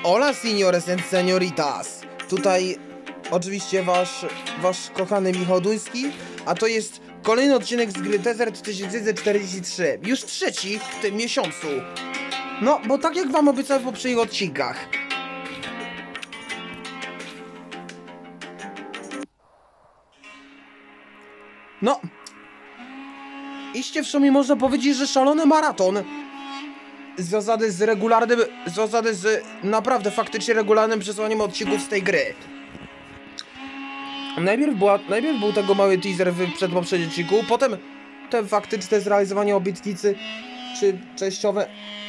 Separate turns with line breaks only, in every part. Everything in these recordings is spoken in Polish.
Hola, señores and señoritas. Tutaj oczywiście wasz kochany Michał Duński, a to jest kolejny odcinek z gry Desert 1943. Już trzeci w tym miesiącu. No, bo tak jak wam obiecałem w poprzednich odcinkach. No. Iście w sumie można powiedzieć, że szalony maraton. Związany z naprawdę faktycznie regularnym przesłaniem odcinków z tej gry. Najpierw był tego mały teaser w przedpoprzednim odcinku, potem te faktyczne zrealizowanie obietnicy, czy częściowe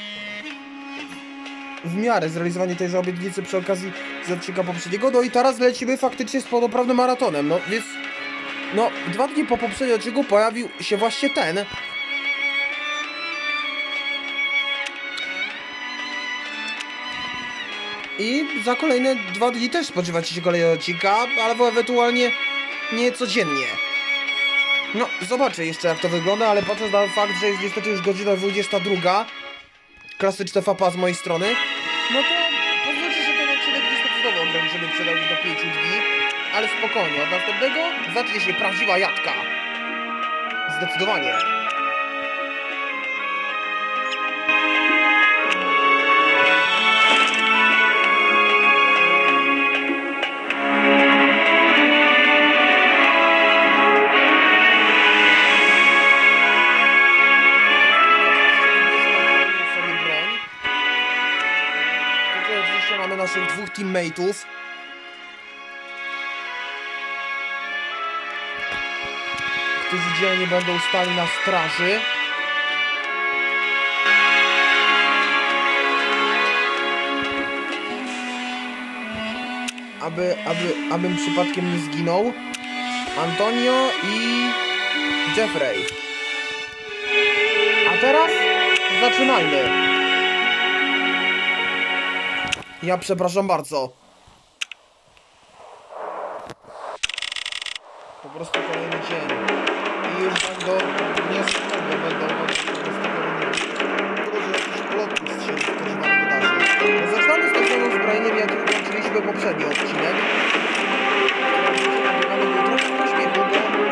w miarę zrealizowanie tejże obietnicy przy okazji z odcinka poprzedniego, no i teraz lecimy faktycznie z pełnoprawnym maratonem, no więc no 2 dni po poprzednim odcinku pojawił się właśnie ten. I za kolejne 2 dni też spodziewacie się kolejnego odcinka, albo ewentualnie nie codziennie. No, zobaczę jeszcze jak to wygląda, ale patrząc na fakt, że jest niestety już godzina 22, klasyczne fapa z mojej strony, no to pozwólcie, że ten odcinek niestety znowu ograniczymy przynajmniej do 5 dni, ale spokojnie, od następnego zacznie się prawdziwa jadka. Zdecydowanie. Naszych 2 teammateów. Którzy dzielnie będą stali na straży. Abym przypadkiem nie zginął. Antonio i Jeffrey. A teraz zaczynajmy. Ja przepraszam bardzo. Po prostu kolejny dzień. I już niespokojnie będą tylko, że jakiś plot twist się spodziewany wydarzy. Zaczynamy z tym samym zbrojeniem, jakim kończyliśmy poprzedni odcinek. Mamy był trochę pośpiechu, bo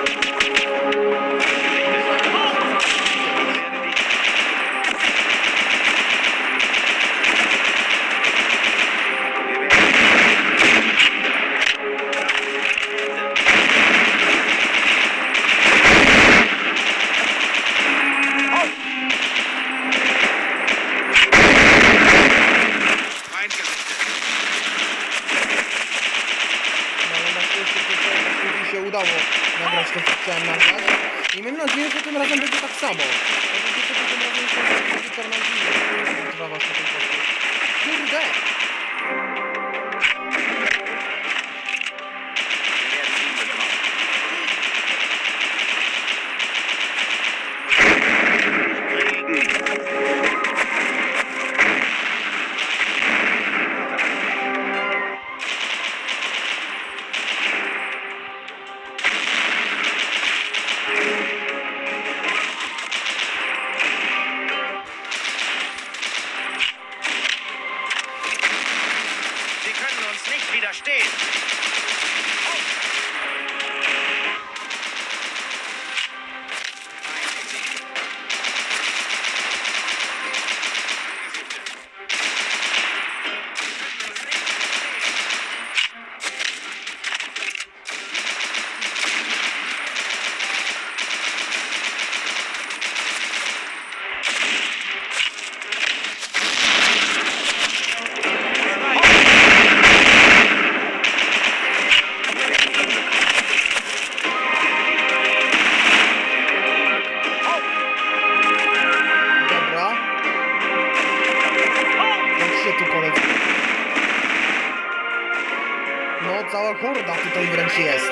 udało nagrać to, co chciałem nagrać. I mam nadzieję, że tym razem będzie tak samo. Oczywiście tym razem jest to alternatywne. Trwa właśnie ten sposób. Kurde! No, cała horda tutaj wręcz jest.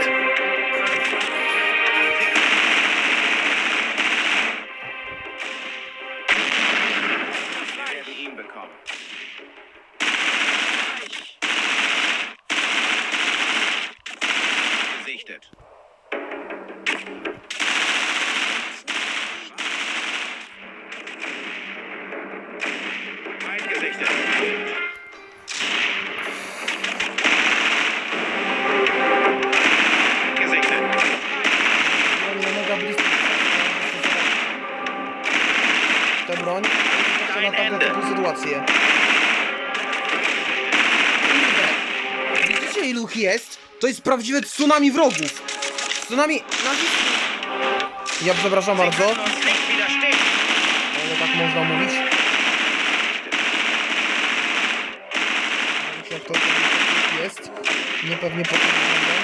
wiecie ilu ich jest? To jest prawdziwe tsunami wrogów. Tsunami nazistów. Ja przepraszam bardzo. Ale tak można mówić. Nie wiem, jak to jest. Niepewnie potem będę.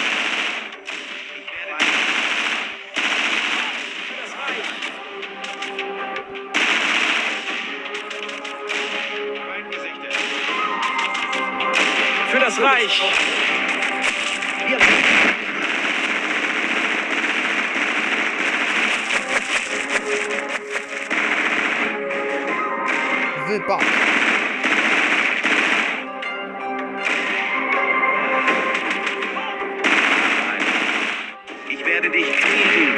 Für das Reich!
Wypad.
Ich werde dich kriegen.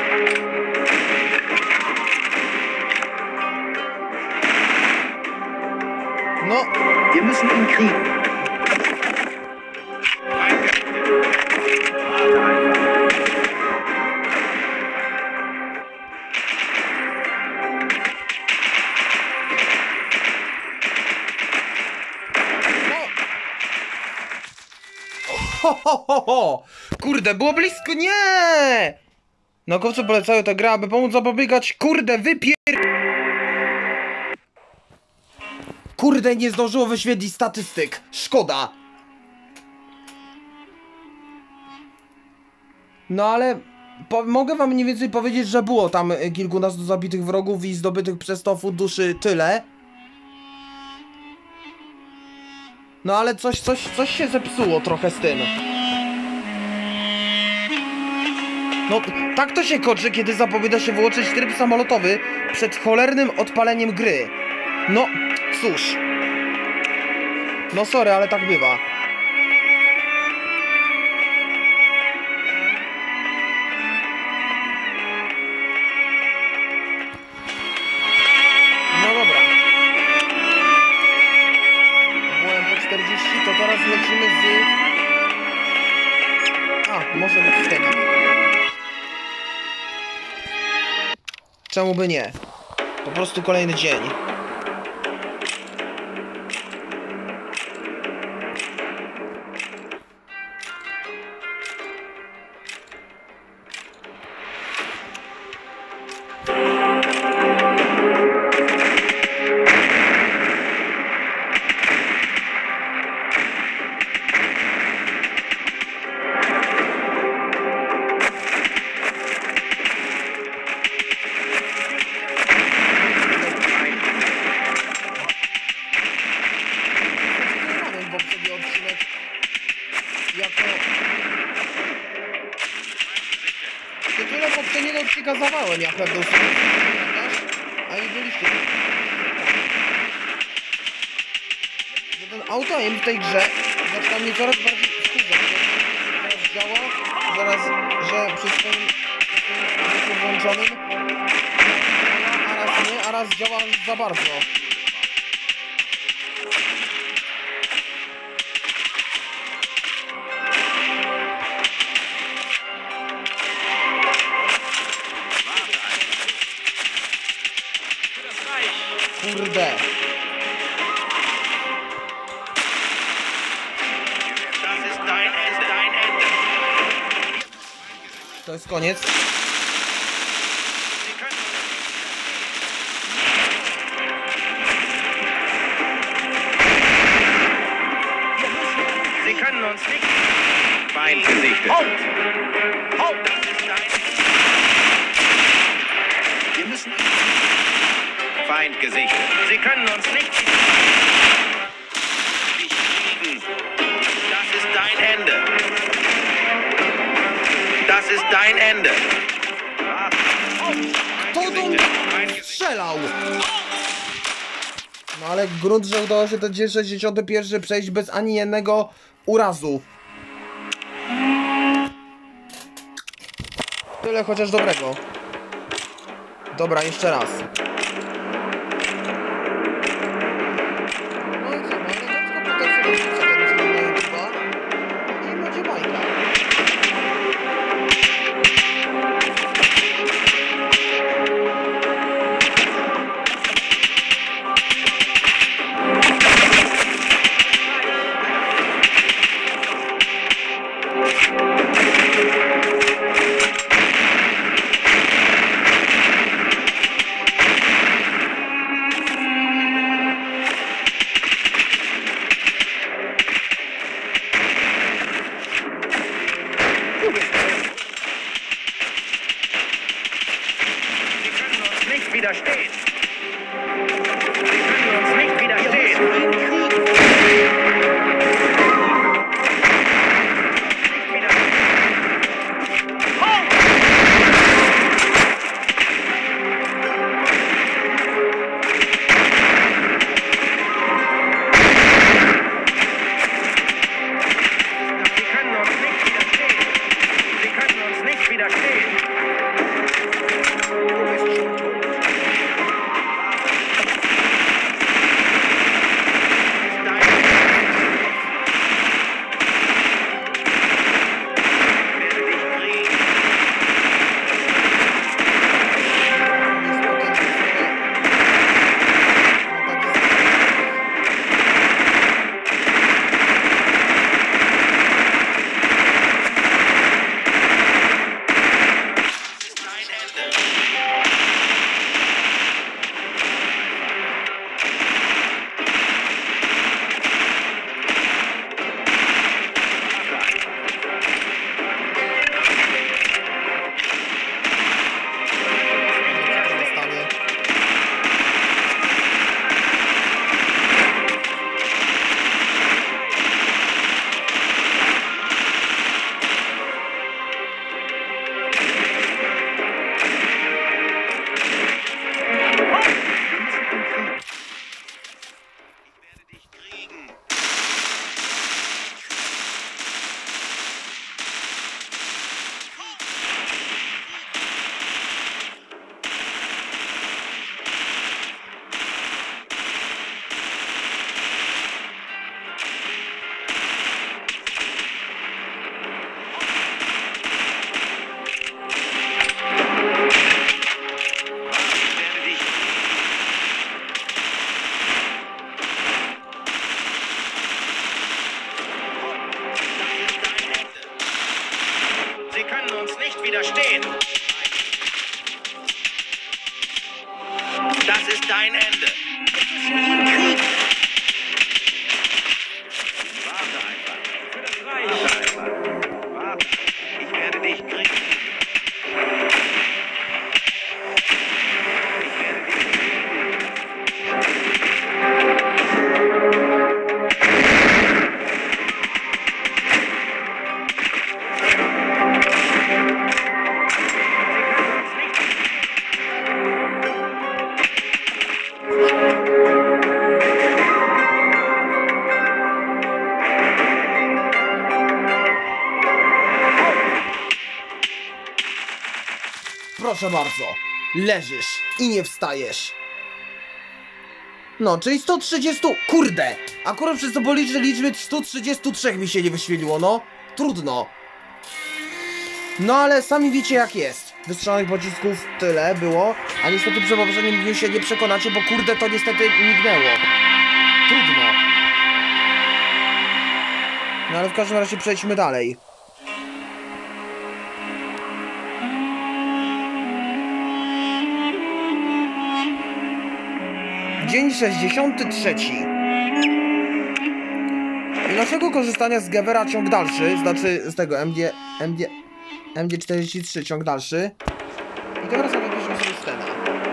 No.
Wir müssen ihn kriegen.
Ho. Kurde, było blisko, nie! Naukowcy polecają tę grę, aby pomóc zapobiegać, kurde, Kurde, nie zdążyło wyświetlić statystyk. Szkoda. No ale... mogę wam mniej więcej powiedzieć, że było tam kilkunastu zabitych wrogów i zdobytych przez to funduszy tyle. No ale coś się zepsuło trochę z tym. No, tak to się kończy, kiedy zapowiada się wyłączyć tryb samolotowy przed cholernym odpaleniem gry. No, cóż. No sorry, ale tak bywa. No dobra. Byłem po 40, to teraz lecimy z... A, może być wtedy. Czemu by nie? Po prostu kolejny dzień. Tytule poprzedniego odcinka zawałem ja pewną stronę, a nie byliście. Że ten auto-aim w tej grze zaczyna mnie coraz bardziej wkurzać. Zaraz działa, zaraz, że przy swoim włączonym a raz nie, a raz działa za bardzo. Kurde. To jest koniec.
Sie können uns nicht. Feind gesichtet. Halt! Halt! Wir müssen. Feind gesichtet. Sie können uns nicht kriegen. Das ist dein Ende. Das ist dein Ende.
Kto do mnie strzelał? No ale grunt, że udało się ten dzień 61 przejść bez ani jednego urazu. Tyle chociaż dobrego. Dobra, jeszcze raz. No i co, no elegancko potem sobie wrzucę ten film na YouTube'a i będzie bajka.
widerstehen. Sie können uns nicht widerstehen. Sie können uns nicht widerstehen. Das ist dein Ende. Warte einfach. Warte einfach. Warte. Ich werde dich kriegen.
Proszę bardzo, leżysz i nie wstajesz. No, czyli 130... Kurde! Akurat przez to policzę liczby 133 mi się nie wyświetliło, no. Trudno. No ale sami wiecie jak jest. Wystrzelonych pocisków tyle było, a niestety przy poprzednim dniu się nie przekonacie, bo kurde to niestety mignęło. Trudno. No ale w każdym razie przejdźmy dalej. Dzień 63. I naszego korzystania z Gevera ciąg dalszy, znaczy z tego MD43 ciąg dalszy. I teraz napiszemy sobie scenę.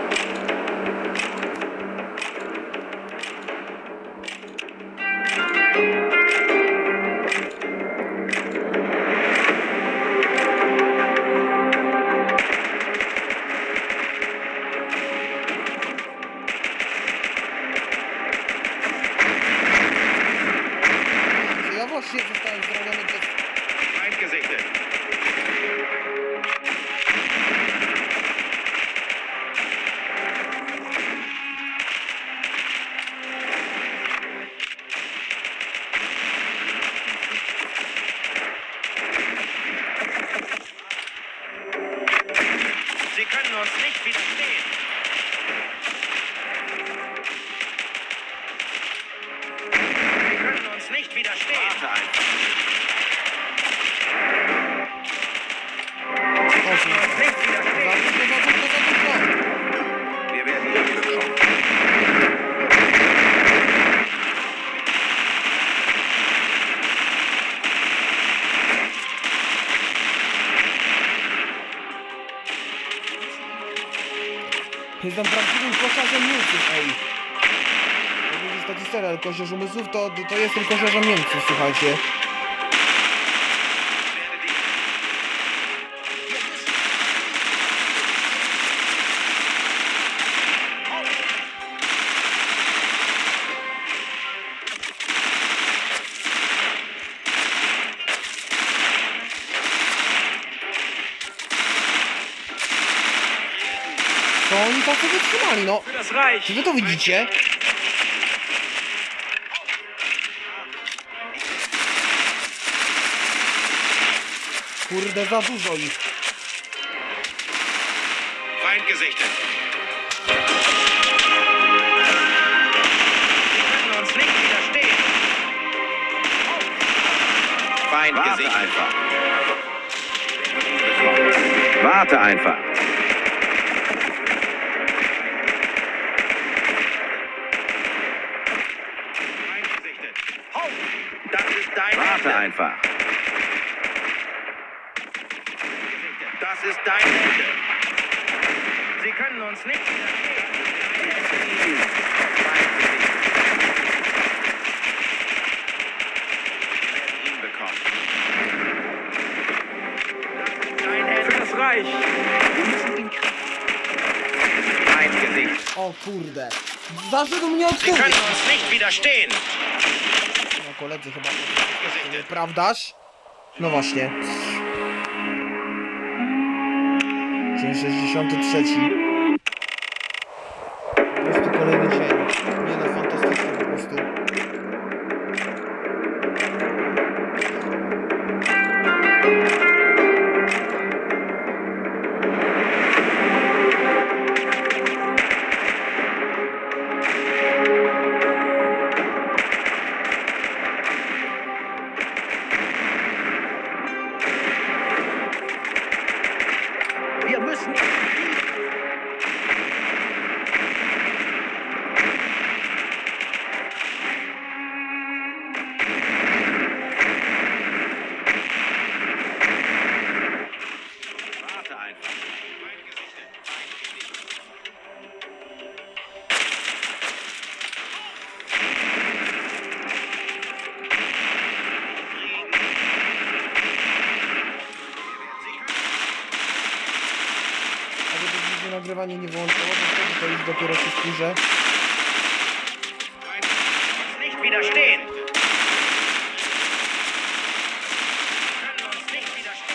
Właśnie zostałem zrobiony przez...
Feind gesichtet.
Jestem prawdziwym koszarzem Niemców, ej. To jest taki serial, Kościarz Umysłów, to jestem koszarzem Niemców, słuchajcie. To oni tak sobie trzymali, no.
Für das Reich.
Czy wy to widzicie? Kurde, za dużo ich.
Feind gesichtet. Sie können uns nicht widerstehen. Feind gesichtet. Einfach. Warte einfach. Feind gesichtet. Das ist dein Warte einfach. Das ist dein Ende. Sie können uns nicht widerstehen. Ihn bekommen. Dein Ende. Für das Reich. Wir müssen den Krieg. Mein Gesicht.
O kurde. Zaszedł mnie od
Sie
tyłu.
können uns nicht widerstehen.
No koledzy chyba to nieprawdaż? No właśnie. Dzień 63. Po prostu kolejny dzień. Nie no, fantastycznie po prostu.
Wir müssen. Warte einfach.
Ale to się nagrywanie nie włączyło, bo wtedy to już dopiero się wkurzę.
Nicht widerstehen. Können uns nicht widerstehen.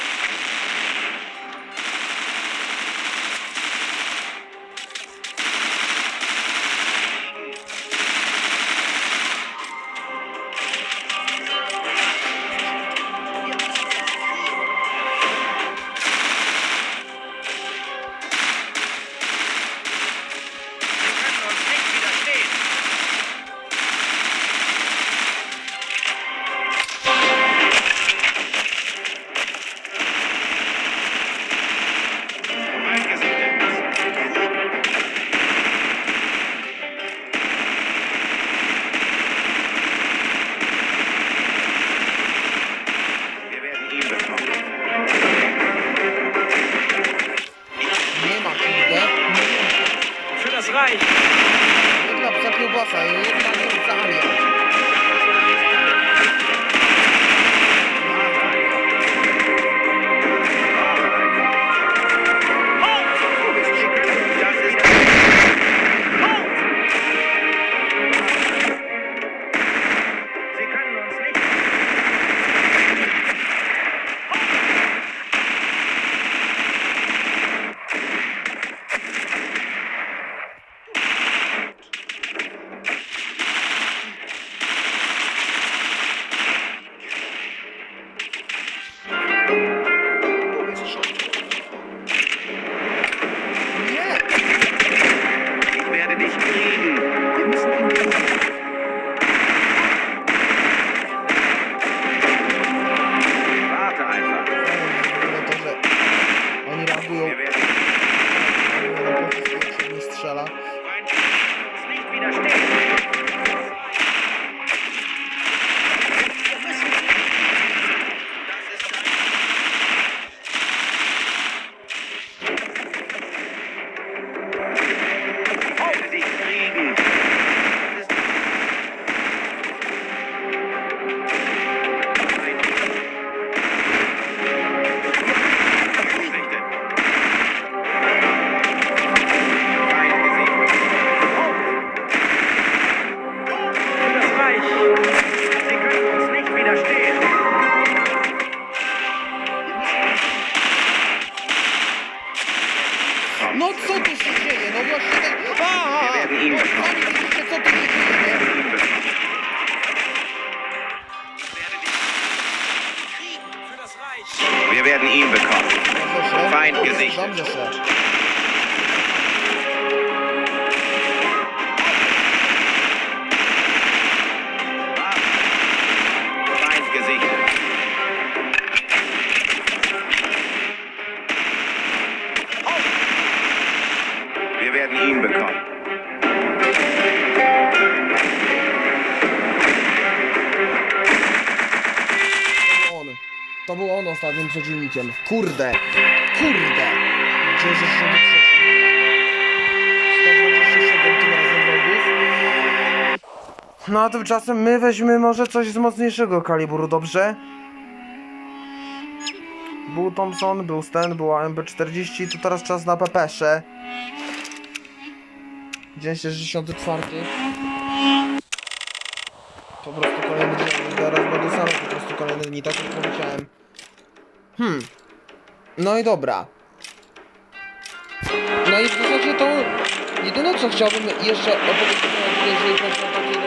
Sie können uns nicht widerstehen. Feind gesichtet. Wir werden ihn bekommen.
Nie ma kurde.
Für das Reich.
Jedna psa kiełbasa, jedna Niemca aliant.
Das ist Sie können uns nicht. Wir werden ihn bekommen.
Dobrze, szef.
Feind gesichtet.
Dobrze, szef.
Feind gesichtet. Wir werden ihn bekommen.
To był on ostatnim przeciwnikiem. Kurde. Kurde. 93. 127 tym razem wrogów. No a tymczasem my weźmy może coś z mocniejszego kalibru, dobrze? Był Thompson, był Sten, była MB40, to teraz czas na pepesze. Dzień 64. Po prostu kolejny dzień, zaraz będę sam, po prostu kolejne dni, tak jak powiedziałem. No i dobra. No i w zasadzie to jedyne co chciałbym jeszcze opowiedzieć, jeżeli chodzi o takie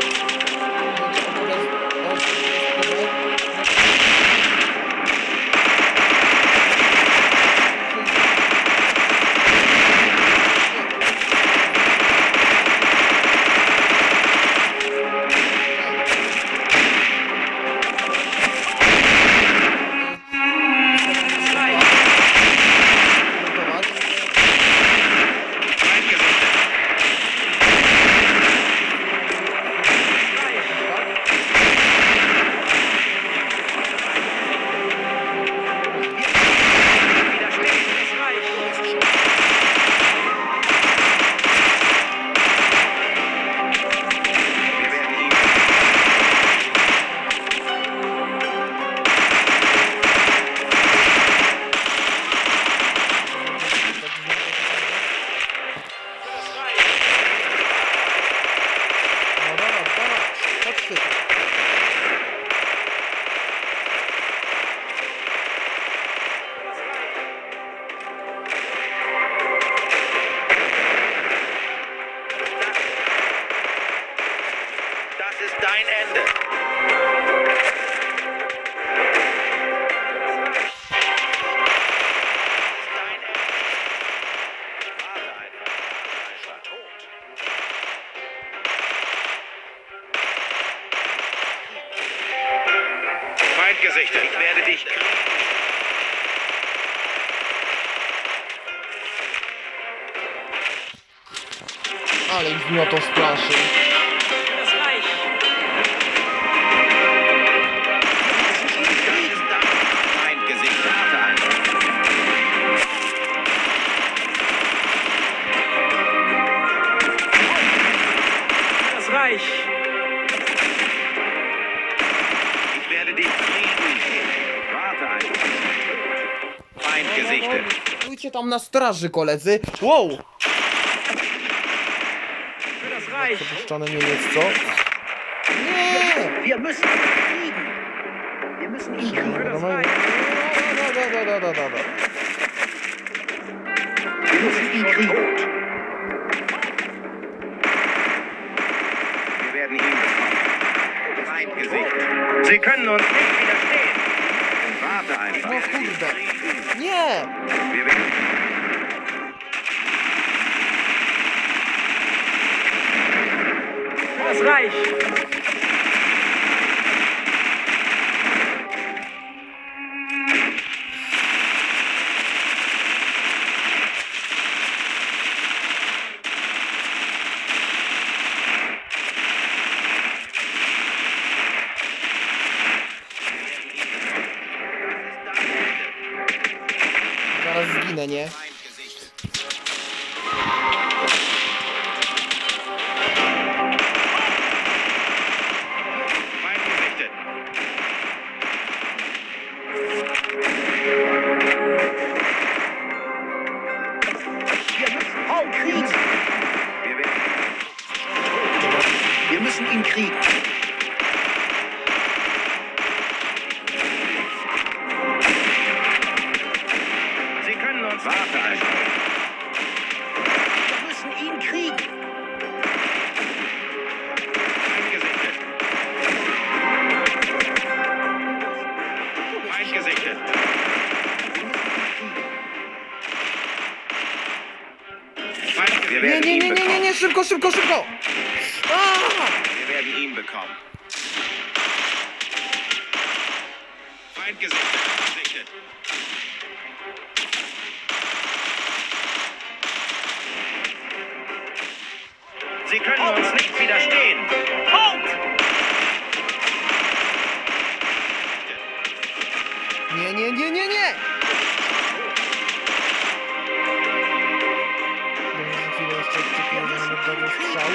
Das ist dein Ende. Feind gesichtet. Ich werde dich kriegen.
Ale ich mnie to straszy.
Feind gesichtet. Warte einfach.
Das Reich.
Ich werde dich kriegen. Warte einfach. Feind gesichtet.
Stójcie tam na straży, koledzy. Wow!
Für das Reich.
Przepuszczony Niemiec, co? Nie!
Wir müssen ihn kriegen. Wir müssen ihn kriegen.
Für das Reich.
Wir müssen ihn kriegen. Wir werden ihn bekommen. Feind gesichtet. Sie können uns nicht widerstehen. Warte einfach.
No kurde. Nie!
Wir werden...
Für das Reich.
Zaraz zginę, nie?
Feind gesichtet. Feind gesichtet. Wir müssen Paul kriegen. Wir müssen ihn kriegen. Sie können uns... Warte einfach. Wir müssen ihn kriegen. Feind gesichtet. Feind gesichtet. Wir werden ihn bekommen.
Nie, szybko!
Wir werden ihn bekommen. Feind gesichtet. Sie können uns nicht widerstehen.
Halt!
Nie! Za chwilę jeszcze dobry strzał.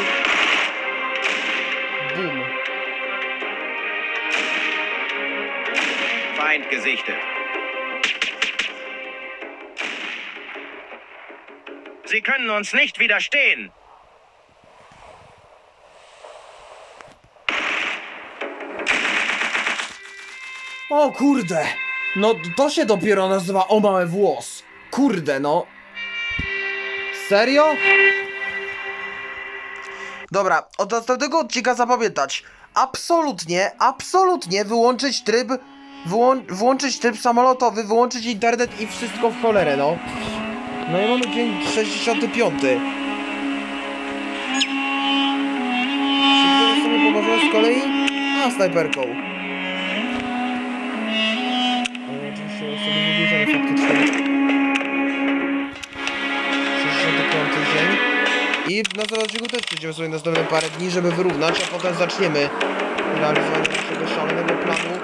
Bum.
Feind gesichtet. Sie können uns nicht widerstehen.
O kurde! No to się dopiero nazywa o mały włos. Kurde no. Serio? Dobra, od następnego odcinka zapamiętać. Absolutnie wyłączyć tryb... włączyć tryb samolotowy, wyłączyć internet i wszystko w cholerę, no. No i mamy dzień 65. Czy sobie pomarzyłem z kolei? A, snajperką. Ale oczywiście sobie wybierzemy faktycznie. 65 dzień. I w następnym odcinku też przejdziemy sobie następne parę dni, żeby wyrównać, a potem zaczniemy realizowanie naszego szalonego planu.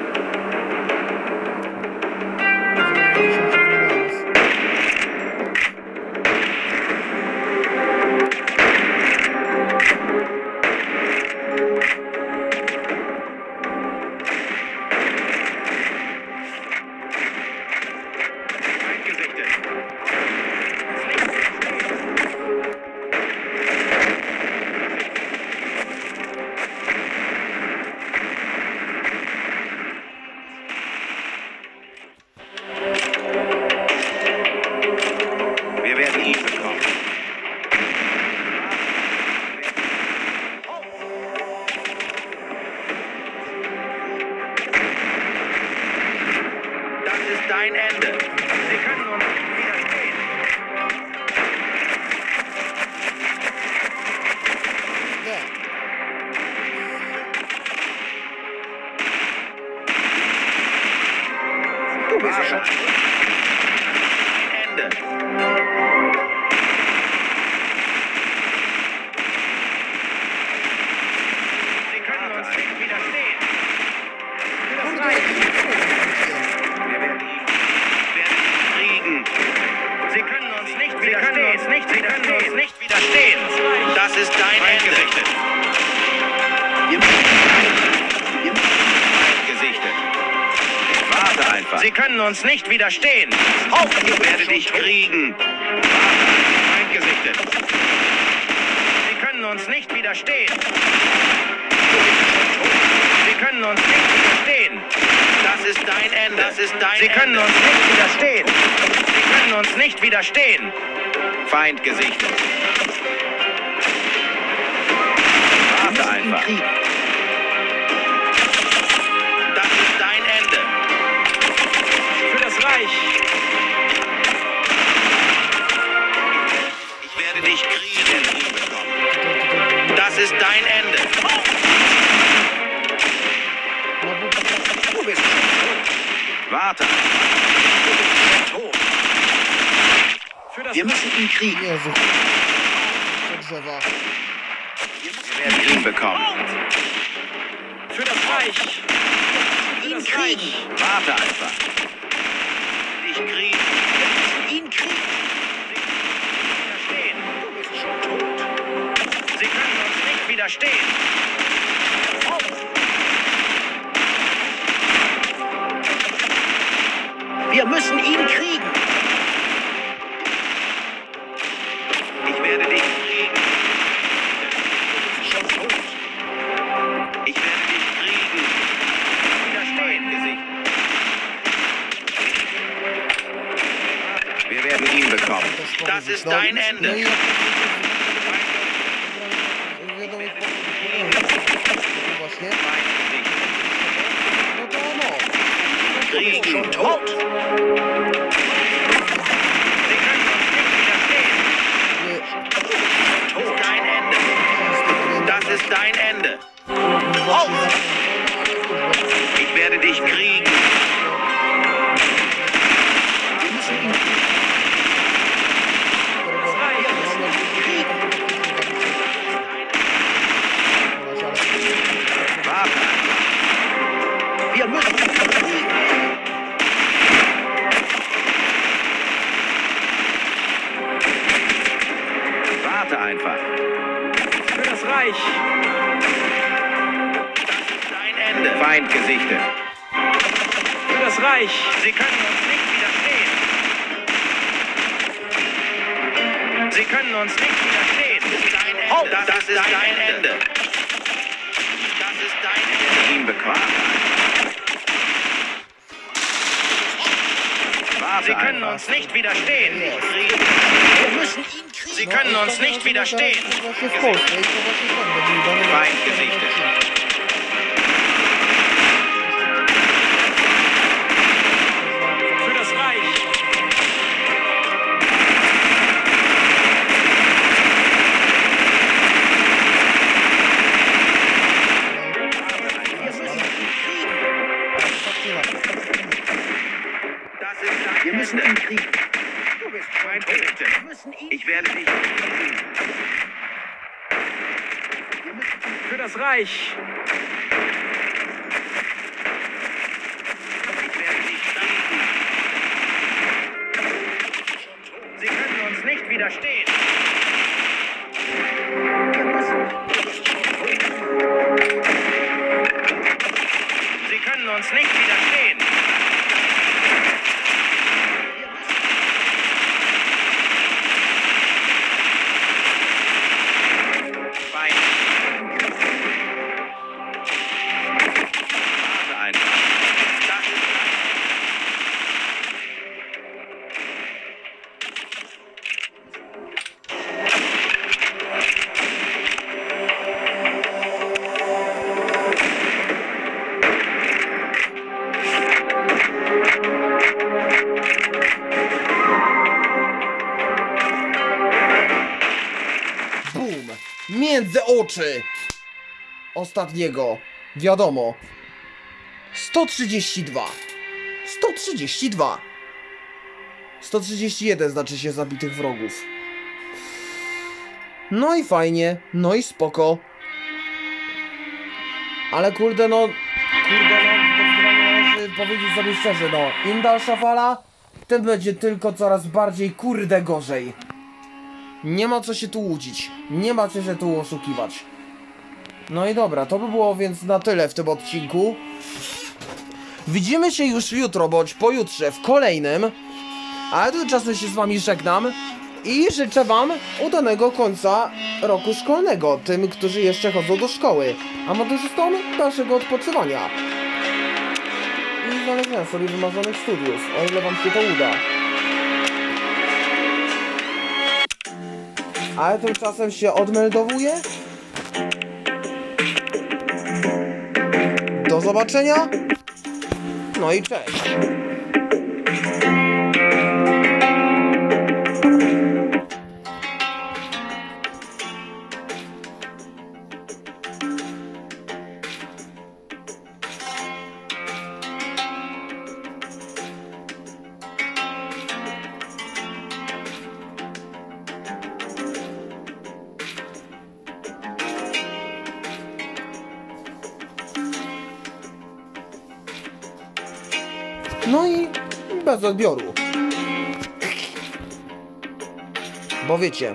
Dein Ende. Sie können uns widerstehen.
Nie.
Du bist schon. Dein Ende. Sie können uns nicht widerstehen.
Das reicht.
Wir werden ihn kriegen. Sie können uns nicht widerstehen. Das ist dein Ende. Gesichtet. Warte einfach. Sie können uns nicht widerstehen. Ich werde dich kriegen. Eingesichtet. Sie können uns nicht widerstehen. Sie können uns nicht widerstehen. Das ist dein Ende. Sie können uns nicht widerstehen. Sie können uns nicht widerstehen. Feind gesichtet. Warte einfach. Das ist dein Ende.
Für das Reich.
Ich werde dich kriegen. Das ist dein Ende. Du bist tot. Warte. Du bist tot.
Für das
Wir müssen ihn kriegen.
Jezu. To drzewa.
Wir werden ihn bekommen.
Für das Reich. Für das Reich.
Warte einfach. Dich kriegen. Ihn kriegen. Widerstehen. Du bist schon tot. Sie können uns nicht widerstehen. Wir müssen ihn kriegen. Ich werde dich kriegen. Du bist schon tot. Ich werde dich kriegen. Widerstehen, Gesicht. Wir werden ihn bekommen. Das ist dein
No
Ende.
i wiadomo, właśnie. No to ono.
kriegen. Tot. Sie können uns nicht widerstehen. Tot. Dein Ende. Das ist dein Ende. Ich werde dich kriegen.
Das reicht.
Warte.
Wir müssen ihn kriegen.
Warte einfach.
Für das Reich.
Dein Ende. Feind gesichtet.
Für das Reich.
Sie können uns nicht widerstehen. Sie können uns nicht widerstehen. Dein Ende. Das ist dein Ende. Das ist dein Ende. Ihm bequem. Sie können uns nicht widerstehen.
Wir müssen ihn kriegen.
Sie können uns nicht widerstehen. Feind gesichtet.
Für das Reich.
Das ist dein
Wir müssen
Ende.
ihn kriegen.
Du bist Feind gesichtet.
Wir müssen ihn
Ich werde dich kriegen.
Für das Reich.
Ich werde dich kriegen. Sie können uns nicht widerstehen. Sie können uns nicht widerstehen. Feind. Warte einfach. Das ist
Bum! Między oczy! Ostatniego. Wiadomo. 132. 132. 131 znaczy się zabitych wrogów. No i fajnie, no i spoko. Ale kurde no, zdecydowanie należy powiedzieć sobie szczerze, no, im dalsza fala, tym będzie tylko coraz bardziej kurde gorzej. Nie ma co się tu łudzić, nie ma co się tu oszukiwać. No i dobra, to by było więc na tyle w tym odcinku. Widzimy się już jutro, bądź pojutrze w kolejnym. Ale tymczasem się z wami żegnam i życzę wam udanego końca roku szkolnego, tym, którzy jeszcze chodzą do szkoły, a maturzystom dalszego odpoczywania i znalezienia sobie wymarzonych studiów, o ile wam się to uda. Ale tymczasem się odmeldowuję. Do zobaczenia. No i cześć. No i bez odbioru. Bo wiecie,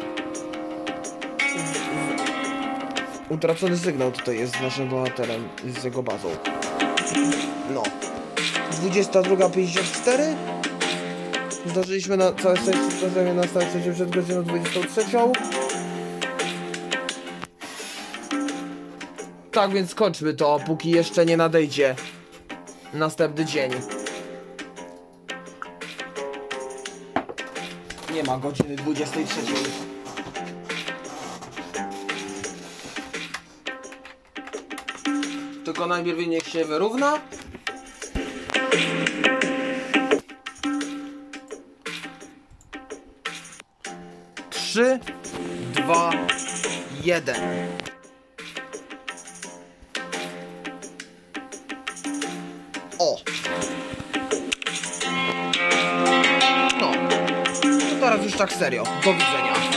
utracony sygnał tutaj jest z naszym bohaterem, z jego bazą. No. 22:54. Zdążyliśmy na całe szczęście zdarzenie na stałe szczęście przed godziną 23. Tak więc kończmy to, póki jeszcze nie nadejdzie następny dzień. Nie ma godziny 23. Tylko najpierw niech się wyrówna. Trzy, 2, 1. O! No. To teraz już tak serio. Do widzenia.